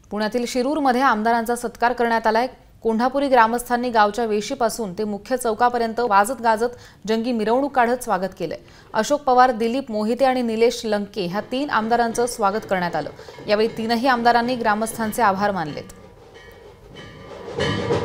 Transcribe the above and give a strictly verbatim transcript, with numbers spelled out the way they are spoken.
पुण्यातील शिरूरमध्ये आमदारांचा सत्कार करण्यात आलाय। कोंढापुरी ग्रामस्थांनी गावच्या वेशीपासून ते मुख्य चौकापर्यंत वाजत गाजत जंगी मिरवणूक काढत स्वागत केले। अशोक पवार, दिलीप मोहिते आणि निलेश लंके ह्या तीन आमदारांचं स्वागत करण्यात आलं। यावेळी तीनही आमदारांनी ग्रामस्थांचे आभार मानलेत।